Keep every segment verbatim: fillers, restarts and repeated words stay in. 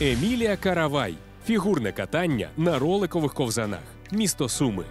Емілія Каравай. Фігурне катання на роликових ковзанах. Місто Суми.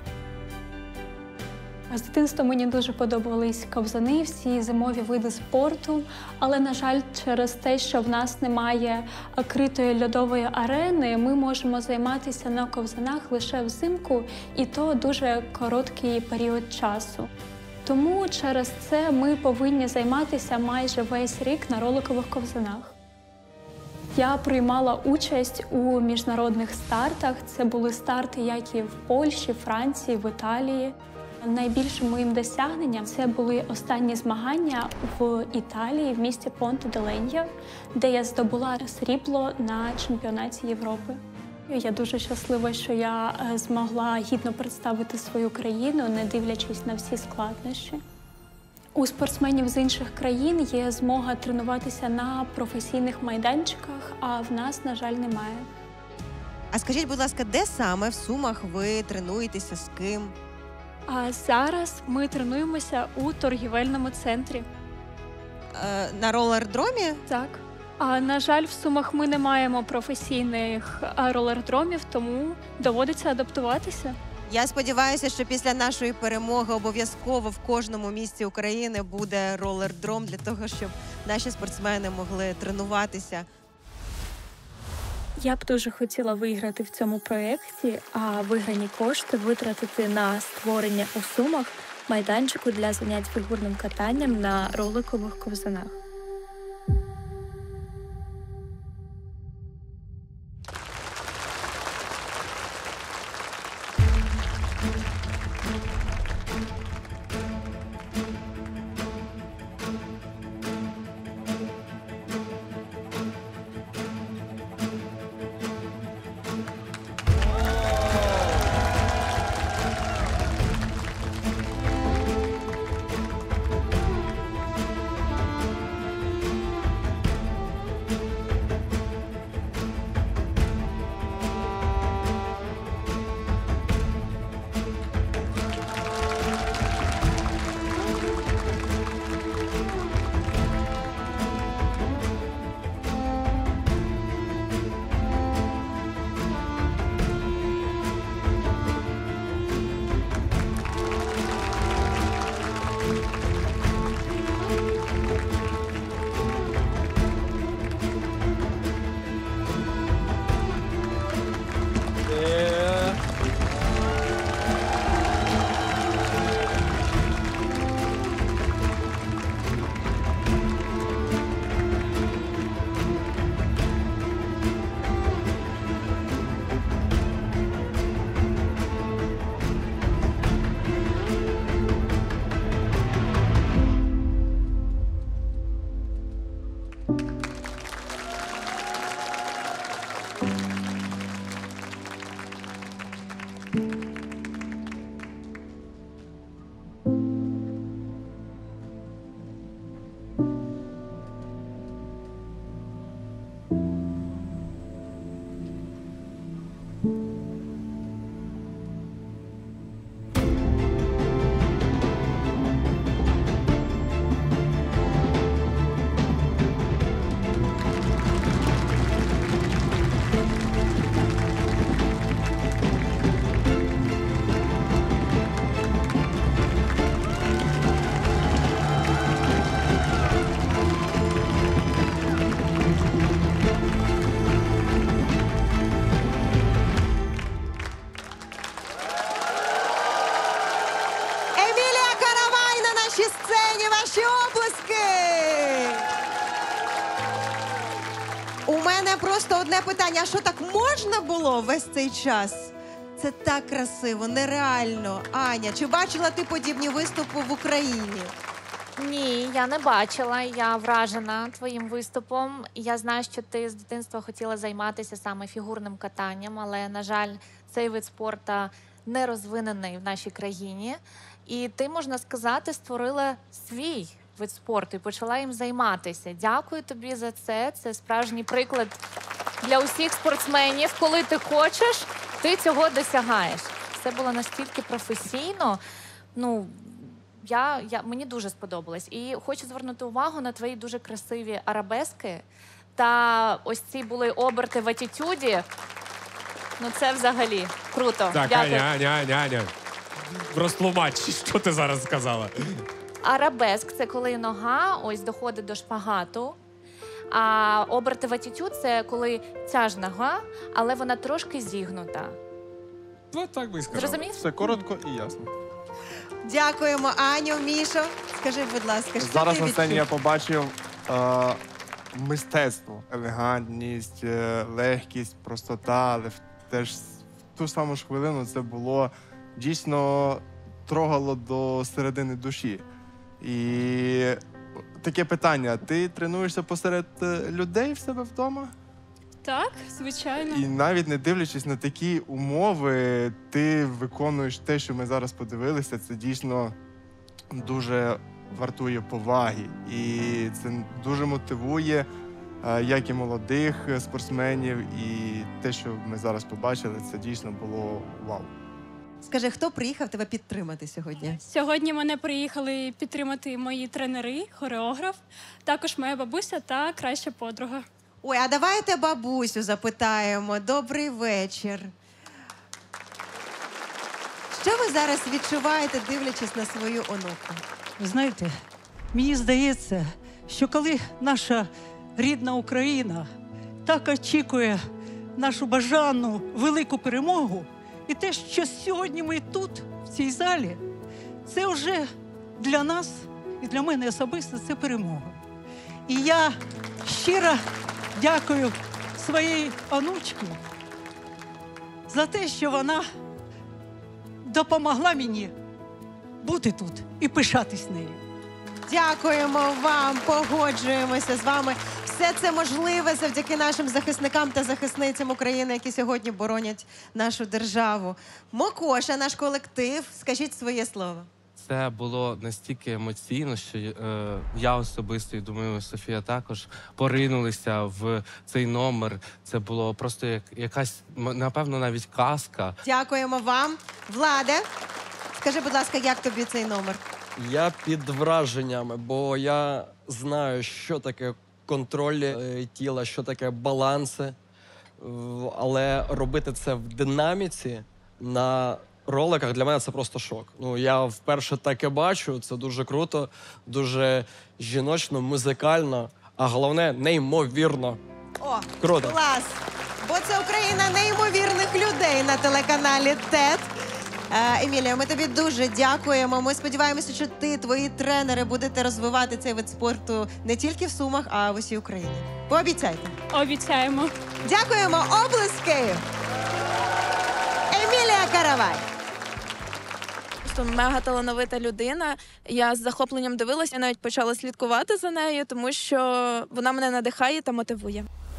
З дитинства мені дуже подобались ковзани, всі зимові види спорту. Але, на жаль, через те, що в нас немає критої льодової арени, ми можемо займатися на ковзанах лише взимку, і то дуже короткий період часу. Тому через це ми повинні займатися майже весь рік на роликових ковзанах. Я приймала участь у міжнародних стартах. Це були старти як і в Польщі, Франції, в Італії. Найбільшим моїм досягненням це були останні змагання в Італії, в місті Понте-д-Леньо, де я здобула срібло на чемпіонаті Європи. Я дуже щаслива, що я змогла гідно представити свою країну, не дивлячись на всі складнощі. У спортсменів з інших країн є змога тренуватися на професійних майданчиках, а в нас, на жаль, немає. А скажіть, будь ласка, де саме в Сумах ви тренуєтеся, з ким? А зараз ми тренуємося у торгівельному центрі. Е, на ролердромі? Так. А, на жаль, в Сумах ми не маємо професійних ролердромів, тому доводиться адаптуватися. Я сподіваюся, що після нашої перемоги обов'язково в кожному місті України буде ролердром для того, щоб наші спортсмени могли тренуватися. Я б дуже хотіла виграти в цьому проєкті, а виграні кошти витратити на створення у Сумах майданчику для занять фігурним катанням на роликових ковзанах. У мене просто одне питання. А що, так можна було весь цей час? Це так красиво, нереально. Аня, чи бачила ти подібні виступи в Україні? Ні, я не бачила. Я вражена твоїм виступом. Я знаю, що ти з дитинства хотіла займатися саме фігурним катанням, але, на жаль, цей вид спорту не розвинений в нашій країні. І ти, можна сказати, створила свій вид спорту і почала їм займатися. Дякую тобі за це. Це справжній приклад для усіх спортсменів. Коли ти хочеш, ти цього досягаєш. Це було настільки професійно. Ну, я, я, мені дуже сподобалось. І хочу звернути увагу на твої дуже красиві арабески. та ось ці були оберти в атітюді. Ну це взагалі круто. Так, Дякую. Аня, Аня, Аня, Аня. Розтлумач, що ти зараз сказала? Арабеск – це коли нога ось доходить до шпагату. А оберти в атітюд – це коли ця ж нога, але вона трошки зігнута. Ну, так би і сказав. Зрозумів? Все коротко і ясно. Дякуємо, Аню, Мішо. Скажи, будь ласка, що Зараз ти на сцені я відчув? побачив е, мистецтво, елегантність, е, легкість, простота, але в теж в ту саму ж хвилину це було дійсно трогало до середини душі. І таке питання: ти тренуєшся посеред е, людей в себе вдома? Так, звичайно. І навіть не дивлячись на такі умови, ти виконуєш те, що ми зараз подивилися. Це дійсно дуже вартує поваги. І це дуже мотивує е, як і молодих спортсменів, і те, що ми зараз побачили, це дійсно було вау. Скажи, хто приїхав тебе підтримати сьогодні? Сьогодні мене приїхали підтримати мої тренери, хореограф, також моя бабуся та краща подруга. Ой, а давайте бабусю запитаємо. Добрий вечір. Що ви зараз відчуваєте, дивлячись на свою онуку? Ви знаєте, мені здається, що коли наша рідна Україна так очікує нашу бажану велику перемогу, і те, що сьогодні ми тут, в цій залі, це вже для нас і для мене особисто це перемога. І я щиро дякую своїй онучці за те, що вона допомогла мені бути тут і пишатись нею. Дякуємо вам, погоджуємося з вами. Все це можливе завдяки нашим захисникам та захисницям України, які сьогодні боронять нашу державу. Мокоша, наш колектив, скажіть своє слово. Це було настільки емоційно, що е, я особисто, і думаю, Софія також поринулися в цей номер. Це було просто як якась, м- напевно, навіть казка. Дякуємо вам. Владе, скажи, будь ласка, як тобі цей номер? Я під враженнями, бо я знаю, що таке контроль е, тіла, що таке баланси. В- Але робити це в динаміці на роликах для мене це просто шок. Ну, я вперше таке бачу, це дуже круто, дуже жіночно, музикально, а головне неймовірно. О, Круто. клас! Бо це Україна неймовірних людей на телеканалі ТЕТ. Е, Емілія, ми тобі дуже дякуємо. Ми сподіваємося, що ти, твої тренери будете розвивати цей вид спорту не тільки в Сумах, а в усій Україні. Пообіцяйте. Обіцяємо. Дякуємо, облиски! Емілія Каравай. Просто мега талановита людина. Я з захопленням дивилася, навіть почала слідкувати за нею, тому що вона мене надихає та мотивує.